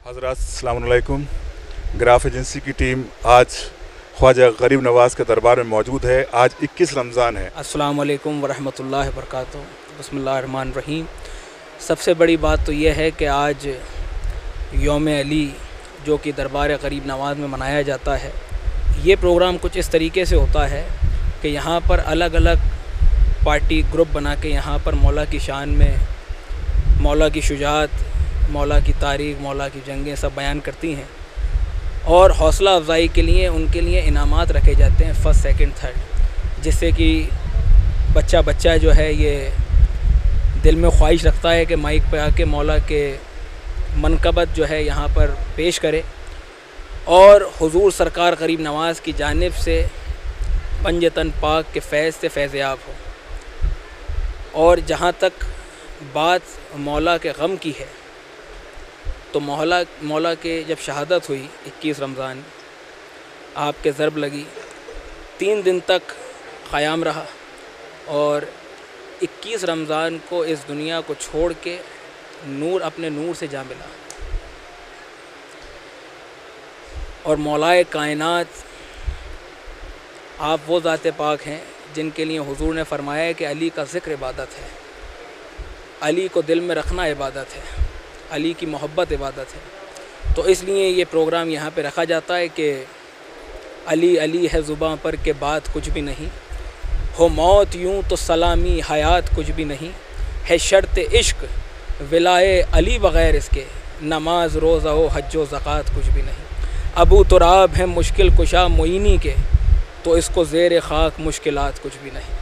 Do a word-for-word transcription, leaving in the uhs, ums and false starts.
हज़रात अस्सलाम वालेकुम। Graph agency की टीम आज ख्वाजा गरीब नवाज़ के दरबार में मौजूद है। आज इक्कीस रमज़ान है। अस्सलाम वालेकुम वरहमतुल्लाहि वबरकातुहू। बिस्मिल्लाहिर रहमानिर रहीम। सबसे बड़ी बात तो यह है कि आज यौम अली जो कि दरबार गरीब नवाज़ में मनाया जाता है, ये प्रोग्राम कुछ इस तरीके से होता है कि यहाँ पर अलग अलग पार्टी ग्रुप बना के यहाँ पर मौला की शान में मौला की शुजाअत, मौला की तारीख़, मौला की जंगें सब बयान करती हैं और हौसला अफजाई के लिए उनके लिए इनामात रखे जाते हैं फ़र्स्ट सेकंड थर्ड, जिससे कि बच्चा बच्चा जो है ये दिल में ख्वाहिश रखता है कि माइक पे आके मौला के मनकबत जो है यहाँ पर पेश करे और हुजूर सरकार गरीब नवाज़ की जानिब से पंजतन पाक के फैज़ से फैज़याब हो। और जहाँ तक बात मौला के गम की है, तो मौला मौला के जब शहादत हुई इक्कीस रमज़ान, आपके ज़रब लगी, तीन दिन तक क़याम रहा और इक्कीस रमज़ान को इस दुनिया को छोड़ के नूर अपने नूर से जा मिला। और मौलाए कायनात आप वो ज़ात पाक हैं जिनके लिए हुजूर ने फरमाया है कि अली का ज़िक्र इबादत है, अली को दिल में रखना इबादत है, अली की मोहब्बत इबादत है। तो इसलिए ये प्रोग्राम यहाँ पे रखा जाता है कि अली अली है ज़ुबां पर के बात कुछ भी नहीं, हो मौत यूँ तो सलामी हयात कुछ भी नहीं, है शर्त इश्क विलाए अली बग़ैर इसके, नमाज रोज़ा हो हज्जो ज़कात कुछ भी नहीं। अबू तुराब है मुश्किल कुशा मोइनी के, तो इसको ज़ेर खाक मुश्किलात कुछ भी नहीं।